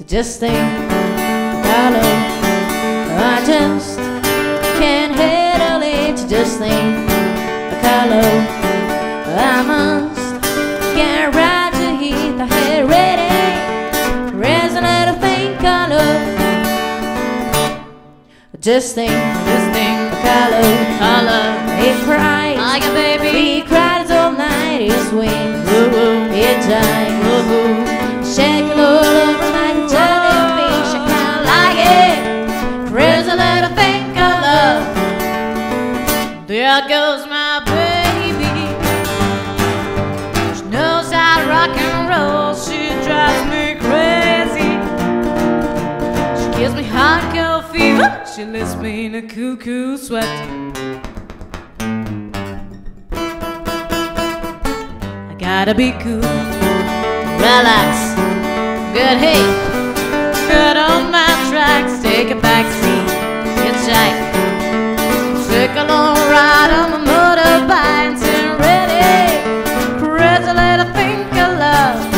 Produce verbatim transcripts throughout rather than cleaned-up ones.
Just think, Carlo, I just can't handle it. Just think, Carlo, I must get right to hit the head ready. There's a little thing, Carlo. Just think, just think, Carlo, Carlo. He cried like a baby. He cried all night. He swings, he jives, shake it all over like a jellyfish. I kinda like it. There's a little thing, Carlo. There goes my baby. She knows how to rock and roll. She drives me crazy. She gives me hardcore fever. She lifts me in a cuckoo sweat. I gotta be cool, relax, good heat, good on my tracks. Take a back seat, hitchhike, take a long ride on my motorbike until ready. Crazy little thing of love.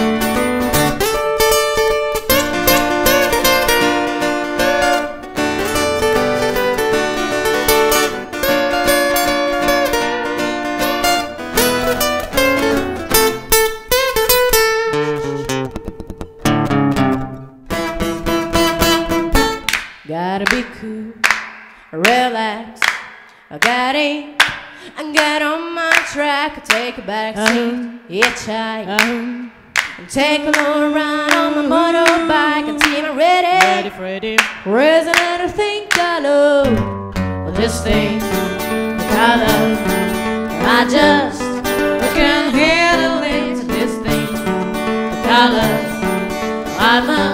Gotta be cool, relax, I got it, I get on my track, I take a back seat, hitchhike, uh-huh. Take a long ride on my motorbike until I'm ready. Ready, Freddy. Where's a little thing, Carlo? Well, just think, Carlo, I just can't handle it. Just think, Carlo, I must